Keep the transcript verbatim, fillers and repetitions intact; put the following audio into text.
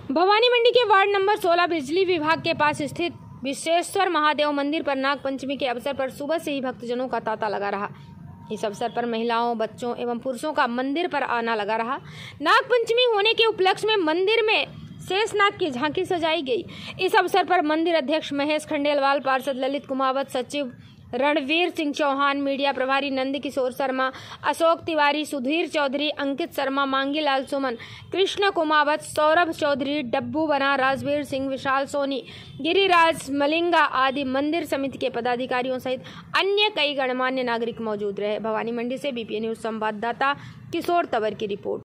भवानी मंडी के ward number सोलह बिजली विभाग के पास स्थित विश्वेश्वर महादेव मंदिर पर नाग पंचमी के अवसर पर सुबह से ही भक्तजनों का तांता लगा रहा। इस अवसर पर महिलाओं, बच्चों एवं पुरुषों का मंदिर पर आना लगा रहा। नाग पंचमी होने के उपलक्ष्य में मंदिर में शेषनाग की झांकी सजाई गई। इस अवसर पर मंदिर अध्यक्ष महेश खंडेलवाल, पार्षद ललित कुमावत, सचिव रणवीर सिंह चौहान, मीडिया प्रभारी नंद किशोर शर्मा, अशोक तिवारी, सुधीर चौधरी, अंकित शर्मा, मांगी लाल सुमन, कृष्ण कुमावत, सौरभ चौधरी, डब्बू बना, राजवीर सिंह, विशाल सोनी, गिरिराज मलिंगा आदि मंदिर समिति के पदाधिकारियों सहित अन्य कई गणमान्य नागरिक मौजूद रहे। भवानी मंडी से बीपीए न्यूज संवाददाता किशोर तंवर की रिपोर्ट।